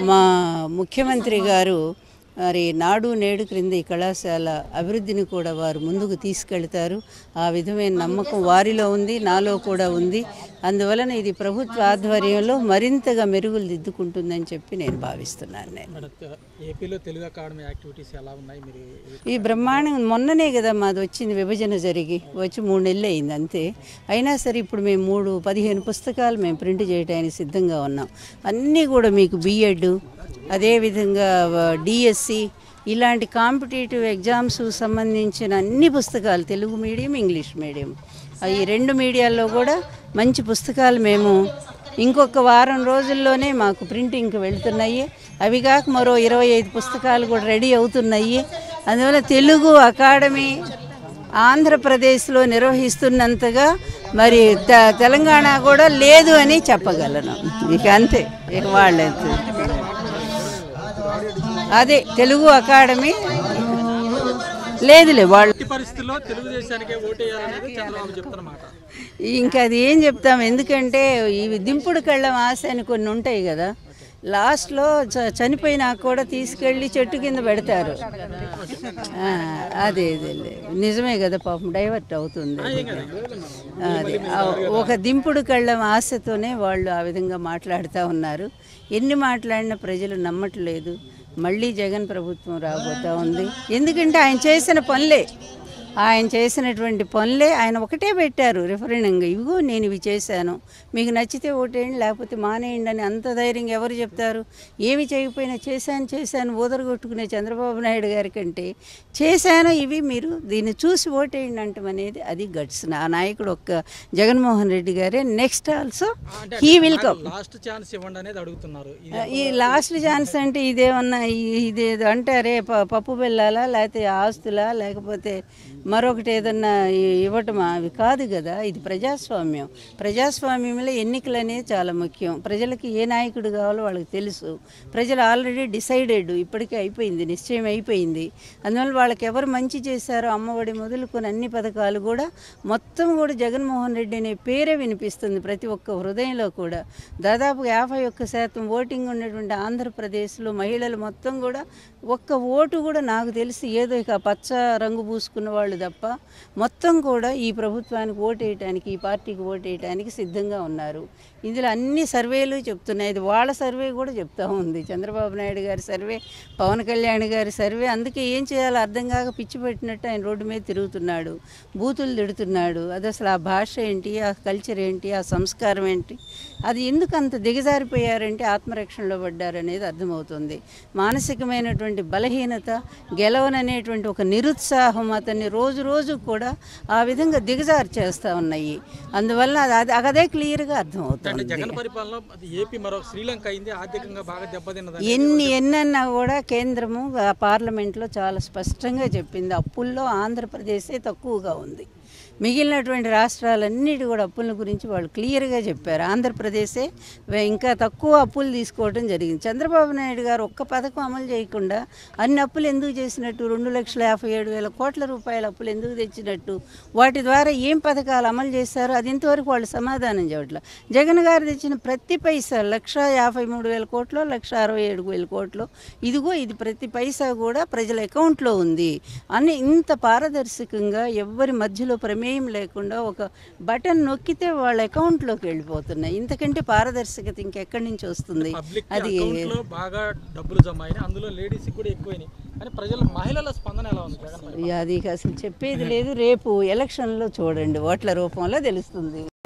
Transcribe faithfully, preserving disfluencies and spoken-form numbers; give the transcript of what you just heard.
మా ముఖ్యమంత్రి గారు మరి నాడు నేడు క్రింద ఈ కళాశాల అభివృద్ధిని కూడా వారు ముందుకు తీసుకెళ్తారు. ఆ విధమైన నమ్మకం వారిలో ఉంది, నాలో కూడా ఉంది. అందువలన ఇది ప్రభుత్వ ఆధ్వర్యంలో మరింతగా మెరుగులు దిద్దుకుంటుందని చెప్పి నేను భావిస్తున్నాను. నేను ఏపీలో తెలుగు అకాడమీ యాక్టివిటీస్ ఎలా ఉన్నాయి? మీరు ఈ బ్రహ్మాండం మొన్ననే కదా మాది వచ్చింది, విభజన జరిగి వచ్చి మూడు నెలలు అయింది అంతే. అయినా సరే ఇప్పుడు మేము మూడు పదిహేను పుస్తకాలు మేము ప్రింట్ చేయడానికి సిద్ధంగా ఉన్నాం. అన్నీ కూడా మీకు బీఎడ్, అదేవిధంగా డిఎస్సి ఇలాంటి కాంపిటేటివ్ ఎగ్జామ్స్ సంబంధించిన అన్ని పుస్తకాలు తెలుగు మీడియం, ఇంగ్లీష్ మీడియం ఈ రెండు మీడియాల్లో కూడా మంచి పుస్తకాలు మేము ఇంకొక వారం రోజుల్లోనే మాకు ప్రింటింగ్కి వెళ్తున్నాయి. అవి కాక మరో ఇరవై ఐదు పుస్తకాలు కూడా రెడీ అవుతున్నాయి. అందువల్ల తెలుగు అకాడమీ ఆంధ్రప్రదేశ్లో నిర్వహిస్తున్నంతగా మరి త తెలంగాణ కూడా లేదు అని చెప్పగలను. ఇక అంతే, ఇక వాళ్ళే అదే తెలుగు అకాడమీ లేదులే వాళ్ళు పరిస్థితుల్లో తెలుగుదేశానికి ఓటేయాలనేది చంద్రబాబు చెప్తున్నమాట. ఇంకా అది ఏం చెప్తాం, ఎందుకంటే ఇవి దింపుడు కళ్ళం ఆశ అని కొన్ని ఉంటాయి కదా, లాస్ట్లో చ చనిపోయినా కూడా తీసుకెళ్ళి చెట్టు కింద పెడతారు. అదే అదే నిజమే కదా, పాపం డైవర్ట్ అవుతుంది. అదే ఒక దింపుడు కళ్ళం ఆశతోనే వాళ్ళు ఆ విధంగా మాట్లాడుతూ ఉన్నారు. ఎన్ని మాట్లాడినా ప్రజలు నమ్మట్లేదు. మళ్ళీ జగన్ ప్రభుత్వం రాబోతూ ఉంది. ఎందుకంటే ఆయన చేసిన పనులే ఆయన చేసినటువంటి పనులే ఆయన ఒకటే పెట్టారు రిఫరెండంగా, ఇవిగో నేను ఇవి చేశాను, మీకు నచ్చితే ఓటేయండి లేకపోతే మానేయండి అని. అంత ధైర్యంగా ఎవరు చెప్తారు? ఏమి చేయకపోయినా చేశాను చేశాను ఊదరగొట్టుకునే చంద్రబాబు నాయుడు గారి కంటే చేశాను ఇవి మీరు దీన్ని చూసి ఓటేయండి అంటాం అనేది అది గట్స్. ఆ నాయకుడు ఒక్క జగన్మోహన్ రెడ్డి గారే. Next also he will come. Last chance ఇవ్వండి అనేది అడుగుతున్నారు. ఈ లాస్ట్ ఛాన్స్ అంటే ఇదేమన్నా ఇదేదో అంటారే పప్పు బెల్లాలా, లేకపోతే ఆస్తులా, లేకపోతే మరొకటి ఏదన్నా ఇవ్వటమా? అవి కాదు కదా. ఇది ప్రజాస్వామ్యం. ప్రజాస్వామ్యంలో ఎన్నికలు అనేది చాలా ముఖ్యం. ప్రజలకి ఏ నాయకుడు కావాలో వాళ్ళకి తెలుసు. ప్రజలు ఆల్రెడీ డిసైడెడ్, ఇప్పటికే అయిపోయింది, నిశ్చయం అయిపోయింది. అందువల్ల వాళ్ళకి ఎవరు మంచి చేశారో అమ్మఒడి మొదలుకొని అన్ని పథకాలు కూడా మొత్తం కూడా జగన్మోహన్ రెడ్డి అనే పేరే వినిపిస్తుంది ప్రతి ఒక్క హృదయంలో కూడా. దాదాపు యాభై ఒక్క శాతం ఓటింగ్ ఉన్నటువంటి ఆంధ్రప్రదేశ్లో మహిళలు మొత్తం కూడా ఒక్క ఓటు కూడా నాకు తెలిసి ఏదో ఇక పచ్చ రంగు పూసుకున్న వాళ్ళు తప్ప మొత్తం కూడా ఈ ప్రభుత్వానికి ఓటేయటానికి, ఈ పార్టీకి ఓటేయటానికి సిద్ధంగా ఉన్నారు. ఇందులో అన్ని సర్వేలు చెప్తున్నాయి. ఇది వాళ్ళ సర్వే కూడా చెప్తా ఉంది, చంద్రబాబు నాయుడు గారి సర్వే, పవన్ కళ్యాణ్ గారి సర్వే. అందుకే ఏం చేయాలో అర్థం కాక పిచ్చి పెట్టినట్టు ఆయన రోడ్డు మీద తిరుగుతున్నాడు, బూతులు తిడుతున్నాడు. అది అసలు ఆ భాష ఏంటి, ఆ కల్చర్ ఏంటి, ఆ సంస్కారం ఏంటి, అది ఎందుకు అంత దిగజారిపోయారంటే ఆత్మరక్షణలో పడ్డారు అనేది అర్థమవుతుంది. మానసికమైనటువంటి బలహీనత, గెలవననేటువంటి ఒక నిరుత్సాహం అతన్ని రోజు రోజు కూడా ఆ విధంగా దిగజారు చేస్తూ ఉన్నాయి. అందువల్ల అది అదే క్లియర్గా అర్థమవుతుంది. జగన్ పరిపాలన ఏపీ మరో శ్రీలంక అయింది, ఆర్థికంగా బాగా దెబ్బతిన్నది. ఎన్ని ఎన్నన్నా కూడా కేంద్రము పార్లమెంట్లో చాలా స్పష్టంగా చెప్పింది, అప్పుల్లో ఆంధ్రప్రదేశే తక్కువగా ఉంది. మిగిలినటువంటి రాష్ట్రాలన్నిటి కూడా అప్పుల గురించి వాళ్ళు క్లియర్గా చెప్పారు. ఆంధ్రప్రదేశే ఇంకా తక్కువ అప్పులు తీసుకోవడం జరిగింది. చంద్రబాబు నాయుడు గారు ఒక్క పథకం అమలు చేయకుండా అన్ని అప్పులు ఎందుకు చేసినట్టు, రెండు లక్షల యాభై ఏడు వేల కోట్ల రూపాయల అప్పులు ఎందుకు తెచ్చినట్టు, వాటి ద్వారా ఏం పథకాలు అమలు చేశారో అది ఇంతవరకు వాళ్ళు సమాధానం చెప్పట్లేదు. జగన్ గారు తెచ్చిన ప్రతి పైసా లక్ష యాభై మూడు వేల కోట్లు, లక్ష అరవై ఏడు వేల కోట్లు, ఇదిగో ఇది ప్రతి పైసా కూడా ప్రజల అకౌంట్లో ఉంది అని ఇంత పారదర్శకంగా ఎవ్వరి మధ్యలో ప్రమేయం లేకుండా ఒక బటన్ నొక్కితే వాళ్ళ అకౌంట్లోకి వెళ్ళిపోతున్నాయి. ఇంతకంటే పారదర్శకత ఇంకెక్కడి నుంచి వస్తుంది? అది బాగా డబ్బులు జమ అయినాయి, అందులో లేడీస్ కూడా ఎక్కువైనాయి అని ప్రజల మహిళల స్పందన ఎలా ఉంది? అది అసలు చెప్పేది లేదు. రేపు ఎలక్షన్లో చూడండి, ఓట్ల రూపంలో తెలుస్తుంది.